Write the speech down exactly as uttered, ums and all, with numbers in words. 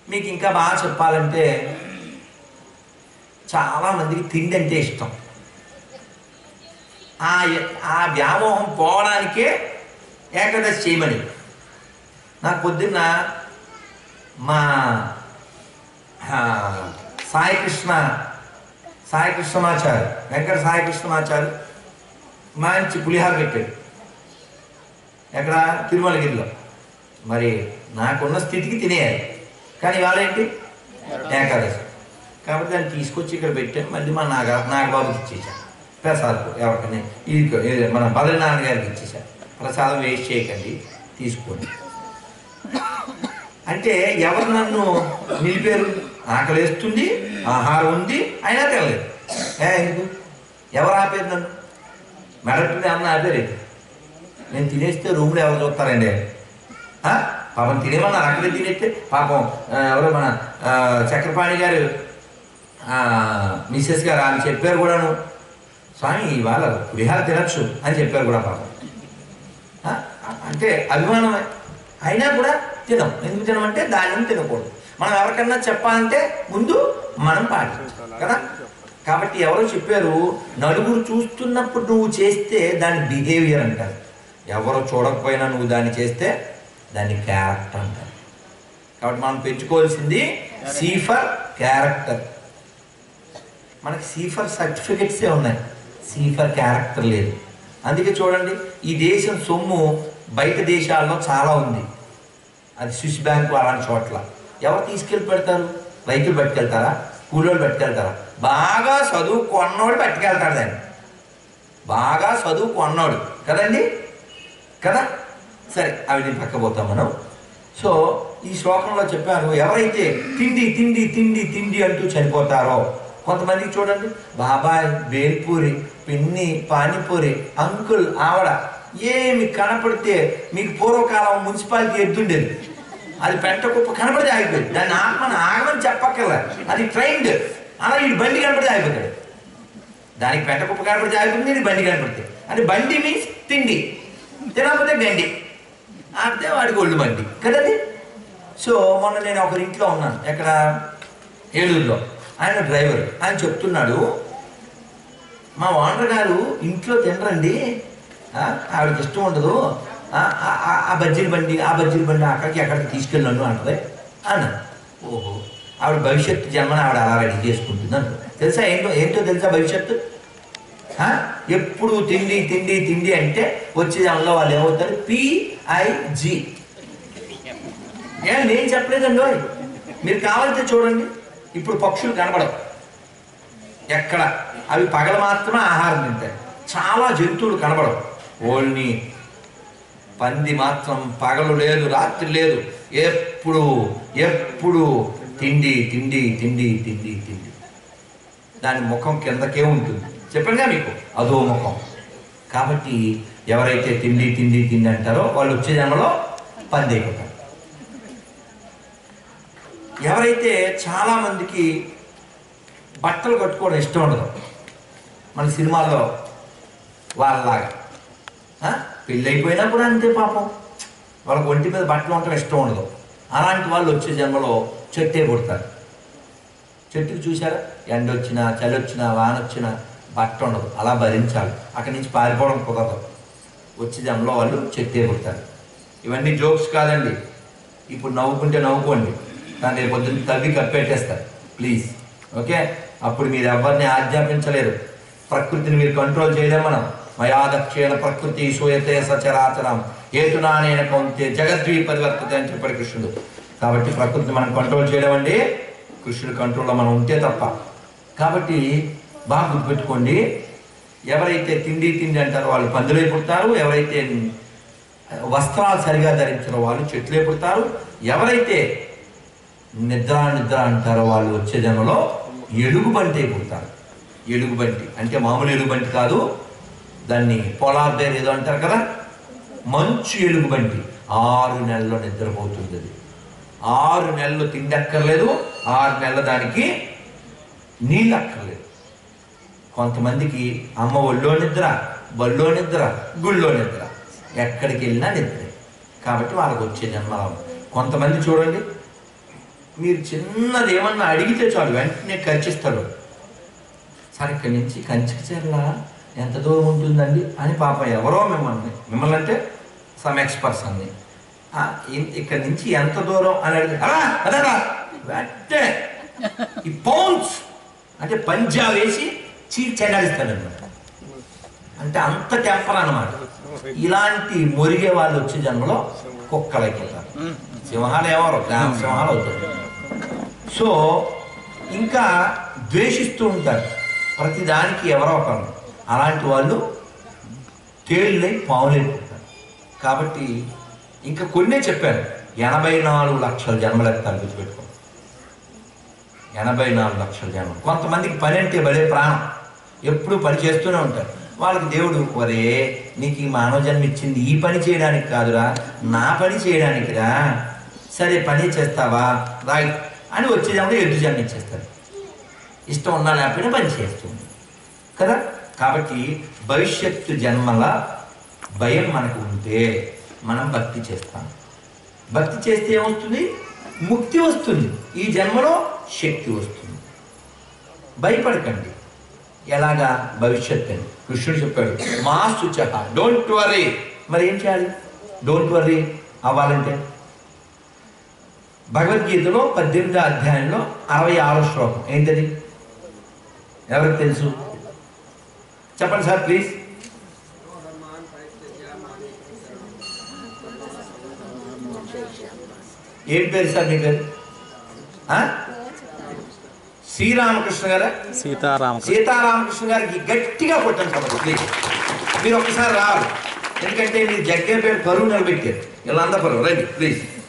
మీకు ఇంకా బాగా చెప్పాలంటే చాలామందికి తిండి అంటే ఇష్టం. ఆ ఆ వ్యామోహం పోవడానికే ఏకాదశి చేయమని. నాకు పొద్దున్న మా సాయికృష్ణ సాయికృష్ణమాచారు వెంకట సాయికృష్ణమాచారు మంచి పులిహార పెట్టాడు ఎక్కడ తిరుమలగిరిలో. మరి నాకున్న స్థితికి తినేయాలి, కానీ ఇవాళ ఏంటి ఏకాదశి కాబట్టి దాన్ని తీసుకొచ్చి ఇక్కడ పెట్టాను. మళ్ళీ మా నాగ నాగబాబుకి ఇచ్చేసాను ప్రసాదం. ఎవరికైనా ఇది మన బద్రీనారాయణ గారికి ఇచ్చేసాను. ప్రసాదం వేస్ట్ చేయకండి, తీసుకోండి అంటే ఎవరు నన్ను నిలిపారు? ఆకలి వేస్తుంది, ఆహారం ఉంది, అయినా తినలేదు. ఏ ఎందుకు? ఎవరు ఆపేరు నన్ను? మెడట్టు అన్న ఆపేరు. నేను తినేస్తే రూమ్లో ఎవరు చూస్తారండి? పాపం తినేమన్నారు, అక్కడే తినేస్తే పాపం ఎవరో మన చక్రపాణి గారు మిస్సెస్ గారు అని చెప్పారు కూడాను, స్వామి ఇవాళ పులిహార తినచ్చు అని చెప్పారు కూడా పాపం. అంటే అభిమానమే, అయినా కూడా తినం. ఎందుకు తినమంటే దాన్ని తినకూడదు. మనం ఎవరికన్నా చెప్పాలంటే ముందు మనం పాటించాలి కదా. కాబట్టి ఎవరో చెప్పారు, నలుగురు చూస్తున్నప్పుడు నువ్వు చేస్తే దాని బిహేవియర్ అంటారు, ఎవరో చూడకపోయినా నువ్వు దాన్ని చేస్తే దాన్ని క్యారెక్టర్ అంటారు. కాబట్టి మనం పెంచుకోవాల్సింది సి ఫర్ క్యారెక్టర్. మనకి సి ఫర్ సర్టిఫికెట్సే ఉన్నాయి, సి ఫర్ క్యారెక్టర్ లేదు. అందుకే చూడండి, ఈ దేశం సొమ్ము బయట దేశాల్లో చాలా ఉంది. అది స్విస్ బ్యాంకు అలాంటి చోట్ల ఎవరు తీసుకెళ్ళి పెడతారు? రైతులు పట్టుకెళ్తారా? కూలోళ్ళు పట్టుకెళ్తారా? బాగా చదువు కొన్నోడు పట్టుకెళ్తాడు దాన్ని, బాగా చదువు కొన్నోడు కదండి కదా. సరే, అవి నేను పక్కపోతాం మనం. సో ఈ శ్లోకంలో చెప్పాను, ఎవరైతే తిండి తిండి తిండి తిండి అంటూ చనిపోతారో, కొంతమందికి చూడండి బాబాయ్, బేల్పూరి, పిన్ని, పానీపూరి, అంకుల్, ఆవిడ ఏమి కనపడితే, మీకు పూర్వకాలం మున్సిపాలిటీ ఎద్దుండేది, అది పెంట కుప్ప కనపడితే ఆగిపోయింది. దాన్ని ఆత్మను ఆగమని చెప్పక్కర్లా, అది ట్రైన్డ్. అలా వీడు బండి కనపడితే ఆగిపోతాడు. దానికి పెంట కుప్ప కనపడితే ఆగిపోతుంది, ఇది బండి కనపడితే. అంటే బండి మీన్స్ తిండి, తినకపోతే గండి, అంటే వాడికి ఒళ్ళు బండి కదండి. సో మొన్న నేను ఒకరింట్లో ఉన్నాను, ఎక్కడ ఏలూరులో. ఆయన డ్రైవర్, ఆయన చెప్తున్నాడు, మా ఓనర్ గారు ఇంట్లో తినరండి, ఆవిడకి ఇష్టం ఉండదు, ఆ బజ్జీల బండి ఆ బజ్జీల బండి అక్కడికి ఎక్కడికి తీసుకెళ్ళను అంటది అన్న. ఓహో, ఆవిడ భవిష్యత్తు జన్మని ఆవిడ అలా రెడీ చేసుకుంటుంది అంట. తెలుసా ఏంటో ఏంటో తెలుసా భవిష్యత్తు? ఎప్పుడు తిండి తిండి తిండి అంటే వచ్చే జన్మలో వాళ్ళు ఏమవుతారు? పిఐజి. ఏ నేను చెప్పలేదండి, మీరు కావాలంటే చూడండి. ఇప్పుడు పక్షులు కనబడవు ఎక్కడ, అవి పగల మాత్రమే ఆహారం తింటాయి. చాలా జంతువులు కనబడవు, ఓన్లీ పంది మాత్రం పగలు లేదు, రాత్రి లేదు, ఎప్పుడు ఎప్పుడు తిండి తిండి తిండి తిండి తిండి. దాని ముఖం కిందకే ఉంటుంది, చెప్పండిగా మీకు, అదో ముఖం. కాబట్టి ఎవరైతే తిండి తిండి తిండి అంటారో వాళ్ళు వచ్చే జన్మలో పంది అయిపోతారు. ఎవరైతే చాలామందికి బట్టలు కట్టుకోవడం ఇష్టం ఉండదు, మన సినిమాల్లో వాళ్ళలాగా, పెళ్ళి అయిపోయినా కూడా అంతే పాపం, వాళ్ళకి ఒంటి మీద బట్టలు ఉండటం ఇష్టం ఉండదు. అలాంటి వాళ్ళు వచ్చే జన్మలో చెట్టే కొడతారు. చెట్టుకు చూసారా, ఎండ వచ్చినా చలి వచ్చినా వాన వచ్చినా బట్ట ఉండదు, అలా భరించాలి. అక్కడి నుంచి పారిపోవడం కుదరదు. వచ్చే జన్మలో వాళ్ళు చెట్టే కొడతారు. ఇవన్నీ జోక్స్ కాదండి, ఇప్పుడు నవ్వుకుంటే నవ్వుకోండి, కానీ రేపు పొద్దున్న తవ్వి కప్పెట్టేస్తారు ప్లీజ్. ఓకే, అప్పుడు మీరు ఎవరిని ఆజ్ఞాపించలేరు, ప్రకృతిని మీరు కంట్రోల్ చేయలేము. మనం మయాదక్షేణ ప్రకృతి సూయతే సచరాచరం ఏతునానేన కౌంతే జగద్వీ పరివర్తతే అని చెప్పాడు కృష్ణుడు. కాబట్టి ప్రకృతిని మనం కంట్రోల్ చేయడం అండి కృష్ణుడి కంట్రోల్లో మనం ఉంటే తప్ప. కాబట్టి బాగా గుర్తుపెట్టుకోండి, ఎవరైతే తిండి తిండి అంటారో వాళ్ళు పందులై పుడతారు, ఎవరైతే వస్త్రాలు సరిగా ధరించారో వాళ్ళు చెట్లే పుడతారు, ఎవరైతే నిద్ర నిద్ర అంటారో వాళ్ళు వచ్చే జన్మలో ఎలుగుబంటి పుడతారు. ఎలుగుబంటి అంటే మామూలు ఎలుగుబంటి కాదు, దాన్ని పోలార్ బేర్ ఏదో అంటారు కదా, మంచు ఎలుగుబంటి. ఆరు నెలల్లో నిద్రపోతుంది అది, ఆరు నెలలు తిండి అక్కర్లేదు, ఆరు నెలల దానికి నీళ్ళు అక్కర్లేదు. కొంతమందికి అమ్మ ఒళ్ళో నిద్ర, బళ్ళో నిద్ర, గుళ్ళో నిద్ర, ఎక్కడికి వెళ్ళినా నిద్రే. కాబట్టి వాళ్ళకి వచ్చే జన్మ. కొంతమంది చూడండి మీరు చిన్నది ఏమన్నా అడిగితే చాలు వెంటనే ఖర్చిస్తాడు. సరే ఇక్కడి నుంచి కంచికచర్ల ఎంత దూరం ఉంటుందండి అని పాపం ఎవరో మిమ్మల్ని మిమ్మల్ని అంటే సమ్ ఎక్స్పర్ట్స్ అండి ఇక్కడి నుంచి ఎంత దూరం అని అడిగి అలా అదరా వెంటనే ఈ పౌన్స్ అంటే పంజా వేసి చీట్ చెండాడిస్తాడు అనమాట. అంటే అంత టెంపర్ అనమాట. ఇలాంటి మొరిగే వాళ్ళు వచ్చే జన్మలో కుక్కలకి వెళ్తారు. సింహాలు ఎవరు సింహాలు అవుతారు. సో ఇంకా ద్వేషిస్తూ ఉంటారు ప్రతిదానికి ఎవరో ఒకరు. అలాంటి వాళ్ళు తేళ్ళై పావులైపోతారు. కాబట్టి ఇంకా కొన్నే చెప్పారు. ఎనభై నాలుగు లక్షల జన్మలు ఎత్తారు గుర్తుపెట్టుకో. ఎనభై నాలుగు లక్షల జన్మలు. కొంతమందికి పని అంటే భలే ప్రాణం, ఎప్పుడు పని చేస్తూనే ఉంటారు. వాళ్ళకి దేవుడు ఒరే నీకు ఈ మానవ జన్మ ఇచ్చింది ఈ పని చేయడానికి కాదురా, నా పని చేయడానికిరా, సరే పని చేస్తావా రైట్ అని వచ్చేదాకా ఎద్దు జన్మ ఇచ్చేస్తారు. ఇష్టం ఉన్నా లేకపోయినా పని చేస్తుంది కదా. కాబట్టి భవిష్యత్తు జన్మల భయం మనకు ఉంటే మనం భక్తి చేస్తాం. భక్తి చేస్తే ఏమొస్తుంది? ముక్తి వస్తుంది. ఈ జన్మలో శక్తి వస్తుంది. భయపడకండి. ఎలాగా? భవిష్యత్ అని కృష్ణుడు చెప్పాడు, మా శుచః డోంట్ వరీ. మరి ఏం చేయాలి డోంట్ వరీ అవ్వాలంటే? భగవద్గీతలో పద్దెనిమిదో అధ్యాయంలో అరవై ఆరో శ్లోకం ఏంటది? ఎవరికి తెలుసు? చెప్పండి సార్ ప్లీజ్. ఏం పేరు సార్ మీ పేరు? శ్రీరామకృష్ణ గారా? సీతారామ సీతారామకృష్ణ గారికి గట్టిగా కొట్టండి కాబట్టి ప్లీజ్. మీరు ఒక్కసారి రావాలి, ఎందుకంటే మీరు జగ్గే పేరు పరువు నిలబెట్టారు. వీళ్ళందరూ పరువు రండి ప్లీజ్.